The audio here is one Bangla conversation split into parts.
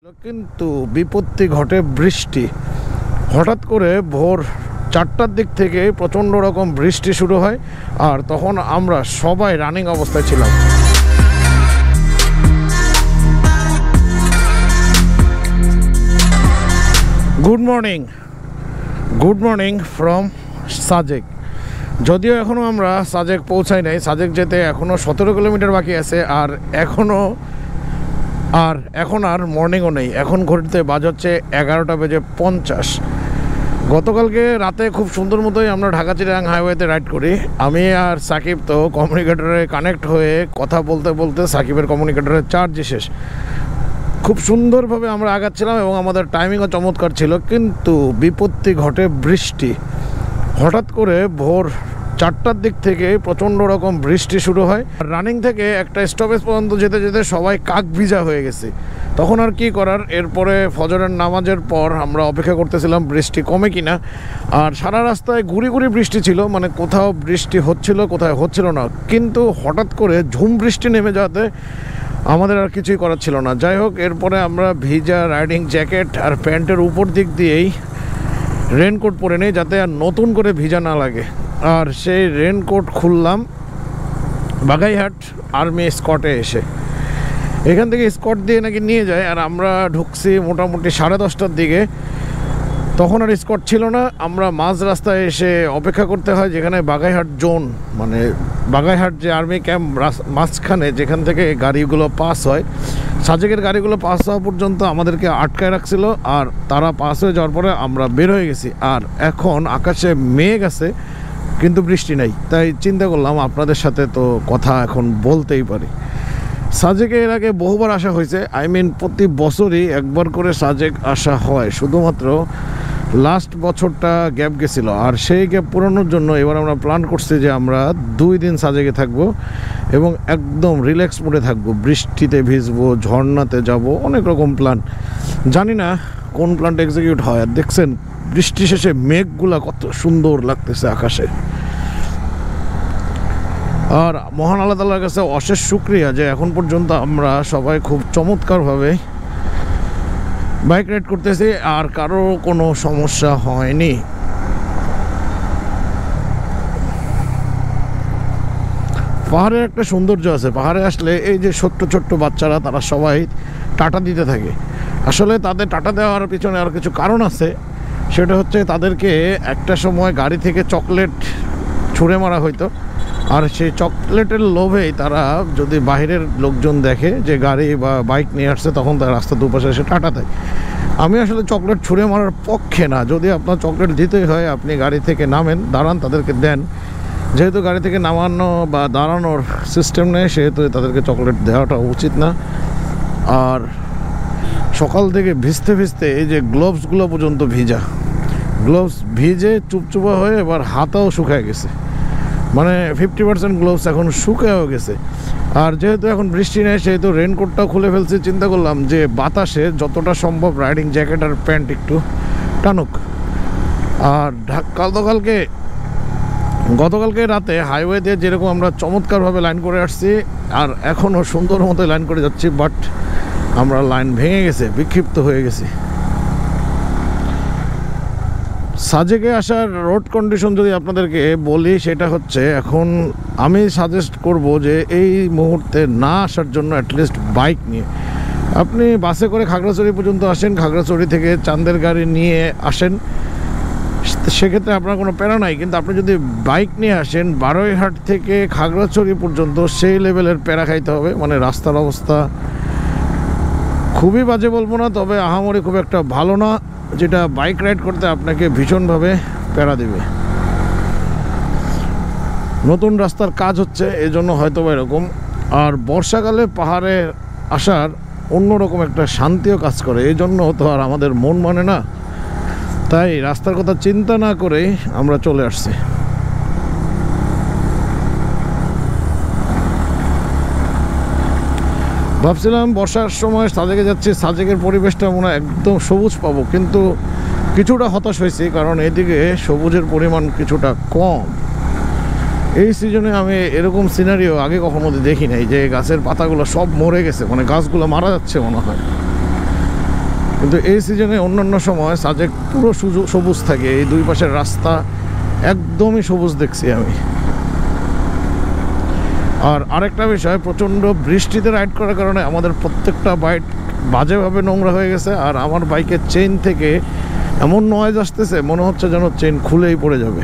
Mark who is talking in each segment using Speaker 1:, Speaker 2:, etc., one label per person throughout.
Speaker 1: কিন্তু বিপত্তি ঘটে বৃষ্টি। হঠাৎ করে ভোর 4টার দিক থেকে প্রচণ্ড রকম বৃষ্টি শুরু হয়, আর তখন আমরা সবাই রানিং অবস্থায় ছিলাম। Good morning from Sajek. যদিও এখনও আমরা সাজেক পৌঁছাই নাই, সাজেক যেতে এখনও 17 কিলোমিটার বাকি আছে। আর এখন আর মর্নিংও নেই। এখন ঘড়িতে বাজছে 11:50। গতকালকে রাতে খুব সুন্দর মতোই আমরা ঢাকা চিটাগাং হাইওয়েতে রাইড করি। আমি আর সাকিব তো কমিউনিকেটরে কানেক্ট হয়ে কথা বলতে বলতে সাকিবের কমিউনিকেটরের চার্জ শেষ। খুব সুন্দরভাবে আমরা আগাচ্ছিলাম এবং আমাদের টাইমিংও চমৎকার ছিল, কিন্তু বিপত্তি ঘটে বৃষ্টি। হঠাৎ করে ভোর 4টার দিক থেকে প্রচণ্ড রকম বৃষ্টি শুরু হয়। রানিং থেকে একটা স্টপেজ পর্যন্ত যেতে যেতে সবাই কাক ভিজা হয়ে গেছে। তখন আর কি করার, এরপরে ফজরের নামাজের পর আমরা অপেক্ষা করতেছিলাম বৃষ্টি কমে কিনা। আর সারা রাস্তায় গুড়ি বৃষ্টি ছিল, মানে কোথাও বৃষ্টি হচ্ছিল কোথাও হচ্ছিল না। কিন্তু হঠাৎ করে ঝুম বৃষ্টি নেমে যাওয়াতে আমাদের আর কিছুই করার ছিল না। যাই হোক, এরপরে আমরা ভিজা রাইডিং জ্যাকেট আর প্যান্টের উপর দিক দিয়েই রেনকোট পরে নেই, যাতে আর নতুন করে ভিজা না লাগে। আর সেই রেনকোট খুললাম বাগাইহাট আর্মি স্কটে এসে। এখান থেকে স্কট দিয়ে নাকি নিয়ে যায়, আর আমরা ঢুকছি মোটামুটি 10:30টার দিকে। তখন আর স্কট ছিল না। আমরা মাঝ রাস্তায় এসে অপেক্ষা করতে হয়, যেখানে বাগাইহাট জোন, মানে বাগাইহাট যে আর্মি ক্যাম্প মাঝখানে, যেখান থেকে গাড়িগুলো পাস হয়, সাজেকের গাড়িগুলো পাস হওয়া পর্যন্ত আমাদেরকে আটকায় রাখছিল। আর তারা পাস হয়ে যাওয়ার পরে আমরা বের হয়ে গেছি। আর এখন আকাশে মেঘ আছে কিন্তু বৃষ্টি নাই, তাই চিন্তা করলাম আপনাদের সাথে তো কথা এখন বলতেই পারি। সাজেকে এর আগে বহুবার আসা হয়েছে, প্রতি বছরই একবার করে সাজেক আসা হয়। শুধুমাত্র লাস্ট বছরটা গ্যাপ গেছিল, আর সেই গ্যাপ পূরণের জন্য এবার আমরা প্ল্যান করছি যে আমরা 2 দিন সাজেকে থাকবো এবং একদম রিল্যাক্স মোডে থাকবো। বৃষ্টিতে ভিজবো, ঝর্ণাতে যাব, অনেক রকম প্ল্যান। জানি না কোন প্ল্যানটা এক্সিকিউট হয়। আর দেখছেন বৃষ্টি শেষে মেঘগুলা কত সুন্দর লাগতেছে আকাশে। আর মহান আল্লাহ তাআলার কাছে অশেষ শুকরিয়া যে এখন পর্যন্ত আমরা সবাই খুব চমৎকারভাবে বাইক রাইড করতেছি, আর কারো কোনো সমস্যা হয়নি। পাহাড়ের একটা সৌন্দর্য আছে। পাহাড়ে আসলে এই যে ছোট্ট বাচ্চারা, তারা সবাই টাটা দিতে থাকে। আসলে তাদের টাটা দেওয়ার পিছনে আর কিছু কারণ আছে। সেটা হচ্ছে তাদেরকে একটা সময় গাড়ি থেকে চকলেট ছুঁড়ে মারা হইতো, আর সেই চকলেটের লোভেই তারা যদি বাইরের লোকজন দেখে যে গাড়ি বা বাইক নিয়ে আসছে, তখন তার রাস্তা দুপাশে এসে টাটা দেয়। আমি আসলে চকলেট ছুঁড়ে মারার পক্ষে না। যদি আপনার চকলেট দিতেই হয়, আপনি গাড়ি থেকে নামেন, দাঁড়ান, তাদেরকে দেন। যেহেতু গাড়ি থেকে নামানো বা দাঁড়ানোর সিস্টেম নেই, সেহেতু তাদেরকে চকলেট দেওয়াটা উচিত না। আর সকাল থেকে ভিজতে এই যে গ্লোভসগুলো পর্যন্ত ভিজা, গ্লোভস ভিজে চুপচুপা হয়ে এবার হাতাও শুকায় গেছে। মানে 50% গ্লোভস এখন শুকায়ও গেছে। আর যেহেতু এখন বৃষ্টি নেই, সেহেতু রেনকোটটাও খুলে ফেলছি। চিন্তা করলাম যে বাতাসে যতটা সম্ভব রাইডিং জ্যাকেট আর প্যান্ট একটু টানুক। আর গতকালকে রাতে হাইওয়ে দিয়ে যেরকম আমরা চমৎকারভাবে লাইন করে আসছি, আর এখনও সুন্দর মতো লাইন করে যাচ্ছি, বাট আমরা লাইন ভেঙে গেছে, বিক্ষিপ্ত হয়ে গেছি। সাজেকে আসার রোড কন্ডিশন যদি আপনাদেরকে বলি, সেটা হচ্ছে, এখন আমি সাজেস্ট করব যে এই মুহূর্তে না আসার জন্য অ্যাটলিস্ট বাইক নিয়ে আপনি বাসে করে খাগড়াছড়ি পর্যন্ত আসেন, খাগড়াছড়ি থেকে চাঁদের গাড়ি নিয়ে আসেন, সেক্ষেত্রে আপনার কোনো প্যারা নাই। কিন্তু আপনি যদি বাইক নিয়ে আসেন বারৈহাট থেকে খাগড়াছড়ি পর্যন্ত, সেই লেভেলের প্যারা খাইতে হবে। মানে রাস্তার অবস্থা খুবই বাজে বলবো না, তবে আহামরি খুব একটা ভালো না, যেটা বাইক রাইড করতে আপনাকে ভীষণভাবে প্যারা দেবে। নতুন রাস্তার কাজ হচ্ছে, এজন্য হয়তো বা এরকম। আর বর্ষাকালে পাহাড়ে আসার অন্যরকম একটা শান্তিও কাজ করে, এই জন্য তো আর আমাদের মন মানে না। তাই রাস্তার কথা চিন্তা না করেই আমরা চলে আসছি। ভাবছিলাম বর্ষার সময় সাজেকে যাচ্ছি, সাজেকের পরিবেশটা মনে হয় একদম সবুজ পাবো, কিন্তু কিছুটা হতাশ হয়েছি, কারণ এদিকে সবুজের পরিমাণ কিছুটা কম। এই সিজনে আমি এরকম সিনারিও আগে কখনো দেখি নাই, যে গাছের পাতাগুলো সব মরে গেছে, মানে গাছগুলো মারা যাচ্ছে মনে হয়। কিন্তু এই সিজনে অন্যান্য সময় সাজেক পুরো সবুজ থাকে, এই দুই পাশের রাস্তা একদমই সবুজ দেখছি আমি। আর আরেকটা বিষয়, প্রচণ্ড বৃষ্টিতে রাইড করার কারণে আমাদের প্রত্যেকটা বাইক বাজেভাবে নোংরা হয়ে গেছে। আর আমার বাইকের চেইন থেকে এমন নয়েজ আসতেছে, মনে হচ্ছে যেন চেইন খুলেই পড়ে যাবে।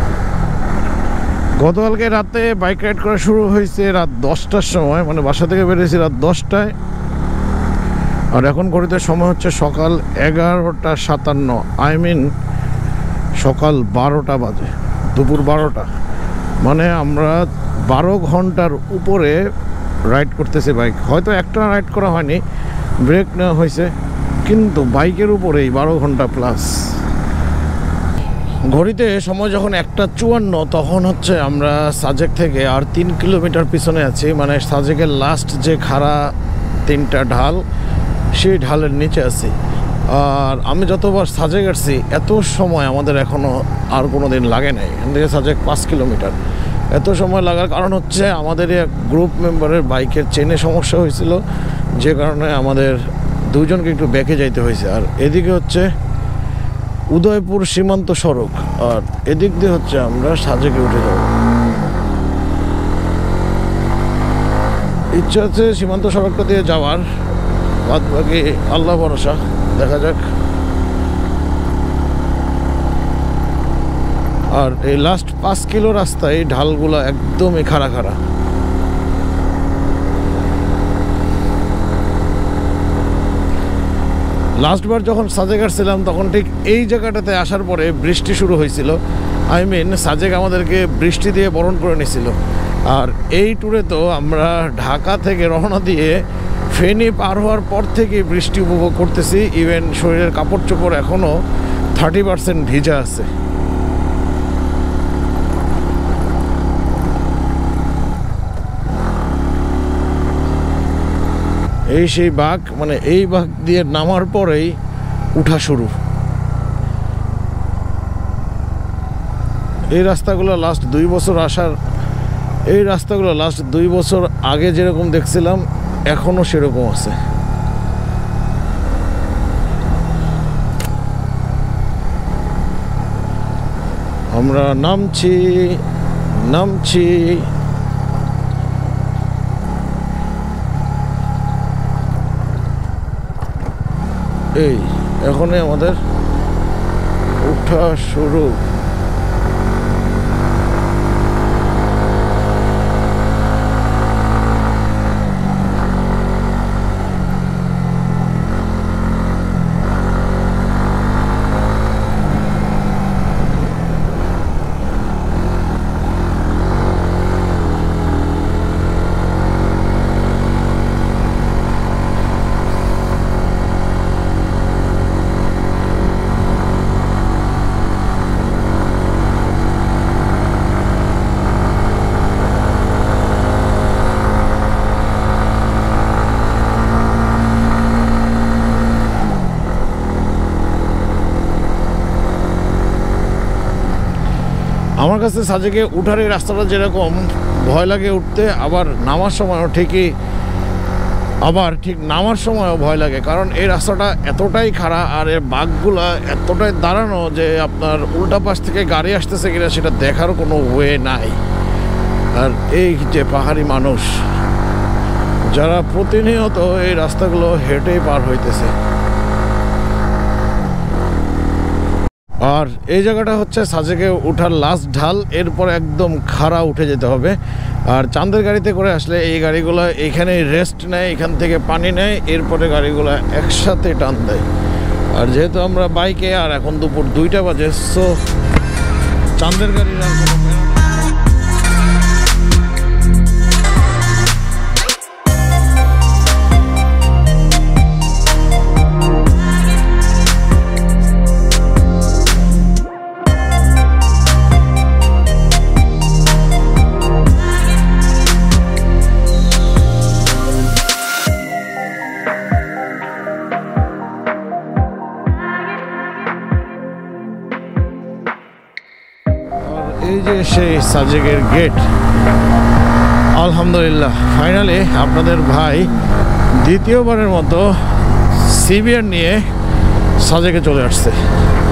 Speaker 1: গতকালকে রাতে বাইক রাইড করা শুরু হয়েছে রাত 10টার সময়, মানে বাসা থেকে বেরিয়েছি রাত 10টায়। আর এখন ঘড়িতে সময় হচ্ছে সকাল 11:57, আই মিন সকাল 12টা বাজে, দুপুর 12টা। মানে আমরা 12 ঘন্টার উপরে রাইড করতেছি বাইক। হয়তো একটা রাইড করা হয়নি, ব্রেক নেওয়া হয়েছে, কিন্তু বাইকের উপরেই 12 ঘন্টা প্লাস। ঘড়িতে সময় যখন 1:54, তখন হচ্ছে আমরা সাজেক থেকে আর 3 কিলোমিটার পিছনে আছি। মানে সাজেকের লাস্ট যে খাড়া 3টা ঢাল, সেই ঢালের নিচে আছি। আর আমি যতবার সাজেক আসছি এত সময় আমাদের এখনও আর কোনো দিন লাগে নাই। এখান থেকে সাজেক 5 কিলোমিটার। এত সময় লাগার কারণ হচ্ছে আমাদের এক গ্রুপ মেম্বারের বাইকের চেনে সমস্যা হয়েছিল, যে কারণে আমাদের দুজনকে একটু ব্যাকে যাইতে হয়েছে। আর এদিকে হচ্ছে উদয়পুর সীমান্ত সড়ক, আর এদিক দিয়ে হচ্ছে আমরা সাজেকে উঠে যাব। ইচ্ছা আছে সীমান্ত সড়কটা দিয়ে যাওয়ার, বাদ বাকি আল্লাহ ভরসা, দেখা যাক। আর এই লাস্ট 5 কিলো রাস্তায় এই ঢালগুলো একদমই খাড়া খাড়া। লাস্টবার যখন সাজেক আসছিলাম তখন ঠিক এই জায়গাটাতে আসার পরে বৃষ্টি শুরু হয়েছিল। আই মিন সাজেক আমাদেরকে বৃষ্টি দিয়ে বরণ করে নিয়েছিল। আর এই ট্যুরে তো আমরা ঢাকা থেকে রওনা দিয়ে ফেনী পার হওয়ার পর থেকে বৃষ্টি উপভোগ করতেছি। ইভেন শরীরের কাপড় চোপড় এখনও 30% ভিজা আছে। এই সেই বাঁক, মানে এই বাঁক দিয়ে নামার পরেই উঠা শুরু। এই রাস্তাগুলো লাস্ট 2 বছর আসার, এই রাস্তাগুলো লাস্ট 2 বছর আগে যেরকম দেখছিলাম এখনও সেরকম আছে। আমরা নামছি। এই এখনই আমাদের উঠা শুরু। আমার কাছে সাজেকে উঠার এই রাস্তাটা যেরকম ভয় লাগে উঠতে, আবার নামার সময়ও ঠিক নামার সময়ও ভয় লাগে। কারণ এই রাস্তাটা এতটাই খাড়া আর এর বাঁকগুলা এতটাই দাঁড়ানো যে আপনার উল্টা পাশ থেকে গাড়ি আসতেছে কিনা সেটা দেখার কোনো ওয়ে নাই। আর এই যে পাহাড়ি মানুষ যারা প্রতিনিয়ত এই রাস্তাগুলো হেঁটেই পার হইতেছে। আর এই জায়গাটা হচ্ছে সাজেকে উঠার লাস্ট ঢাল, এরপর একদম খাড়া উঠে যেতে হবে। আর চাঁদের গাড়িতে করে আসলে এই গাড়িগুলো এইখানেই রেস্ট নেয়, এখান থেকে পানি নেয়, এরপরে গাড়িগুলো একসাথে টান দেয়। আর যেহেতু আমরা বাইকে, আর এখন দুপুর 2টা বাজে, সো চাঁদের গাড়ির আর কোনো এই যে সেই সাজেকের গেট। আলহামদুলিল্লাহ ফাইনালি আপনাদের ভাই দ্বিতীয়বারের মতো সিবিআর নিয়ে সাজেকে চলে আসছে।